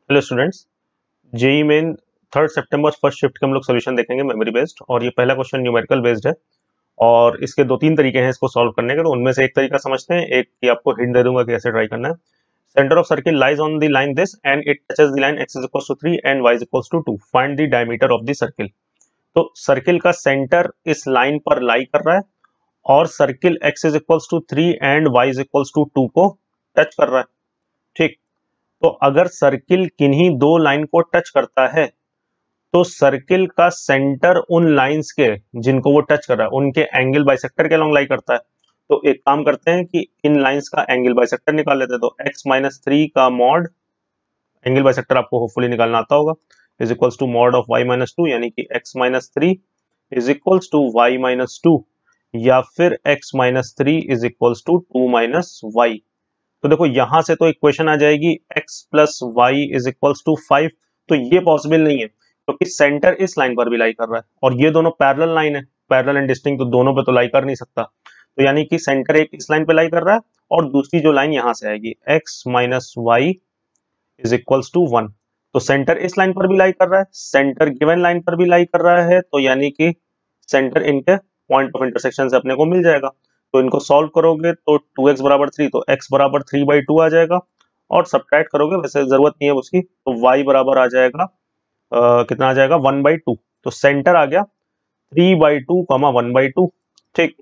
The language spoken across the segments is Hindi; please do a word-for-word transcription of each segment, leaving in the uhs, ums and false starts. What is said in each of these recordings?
Hello students, JEE main third सितंबर फर्स्ट शिफ्ट के हम लोग सोल्यूशन देखेंगे मेमोरी बेस्ड। और ये पहला क्वेश्चन न्यूमेरिकल बेस्ड है और इसके दो तीन तरीके हैं इसको सॉल्व करने के। तो उनमें से एक तरीका समझते हैं, एक कि आपको हिंट दे दूंगा कि कैसे ट्राई करना है। Centre of circle lies on the line this and it touches the line x is equals to three and y is equals to two. Find the diameter of the circle. तो सर्किल का सेंटर इस लाइन पर लाई कर रहा है और circle x is equals to three and y is equals to two को टच कर रहा है। ठीक, तो अगर सर्किल किन्हीं दो लाइन को टच करता है तो सर्किल का सेंटर उन लाइंस के जिनको वो टच कर रहा है उनके एंगल बाइसेक्टर के अलॉन्ग लाई करता है। तो एक काम करते हैं कि इन लाइंस का एंगल बाइसेक्टर निकाल लेते हैं। तो x माइनस थ्री का मॉड, एंगल बाइसेक्टर आपको होपफुली निकालना आता होगा, is equals to mod of y minus two, यानी कि x minus three is equals to y minus two, या फिर x minus three is equals to two minus y. तो देखो यहां से तो इक्वेशन आ जाएगी x plus y is equals to five. तो ये पॉसिबल नहीं है क्योंकि तो सेंटर इस लाइन पर भी लाई कर रहा है और ये दोनों पैरेलल लाइन है, पैरेलल एंड डिस्टिंक्ट, तो दोनों पे तो लाई कर नहीं सकता। तो यानी कि सेंटर एक इस लाइन पे लाई कर रहा है और दूसरी जो लाइन यहां से आएगी x minus y is equals to one. तो सेंटर इस लाइन पर भी लाई कर रहा है, सेंटर गिवन लाइन पर भी लाई कर रहा है, तो यानी कि सेंटर इनके पॉइंट ऑफ इंटरसेक्शन से अपने को मिल जाएगा। तो इनको सॉल्व करोगे तो टू एक्स बराबर थ्री, तो x बराबर थ्री बाई टू आ जाएगा और सब्ट्रैक्ट करोगे, वैसे जरूरत नहीं है उसकी, तो y बराबर आ जाएगा Uh, कितना आ जाएगा वन बाई टू। तो सेंटर आ गया three by two comma one by two. ठीक,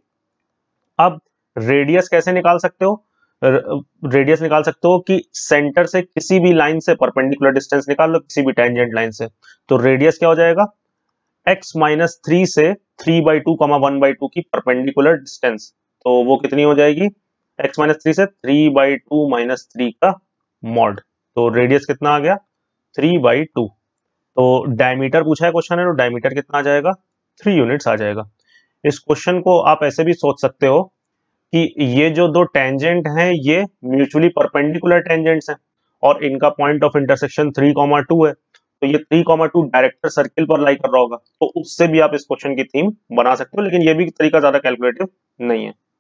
अब रेडियस कैसे निकाल सकते हो? रेडियस निकाल सकते हो कि सेंटर से किसी भी लाइन से परपेंडिकुलर डिस्टेंस निकाल लो, किसी भी टेंजेंट लाइन से। तो रेडियस क्या हो जाएगा? x माइनस थ्री से three by two comma one by two की परपेंडिकुलर डिस्टेंस, तो वो कितनी हो जाएगी? x माइनस थ्री से three by two minus three का मॉड। तो रेडियस कितना आ गया? Three by two. तो डायमीटर पूछा है क्वेश्चन है, तो डायमीटर कितना आ जाएगा? थ्री यूनिट्स आ जाएगा। इस क्वेश्चन को आप ऐसे भी सोच सकते हो कि ये जो दो टेंजेंट हैं ये म्यूचुअली परपेंडिकुलर टेंजेंट्स हैं और इनका point of intersection three comma two है, तो ये three comma two director circle पर लाई कर रहा होगा। तो उससे भी आप इस क्वेश्चन की थीम बना सकते हो, लेकिन ये भी तरीका ज्यादा कैलकुलेटिव नहीं है।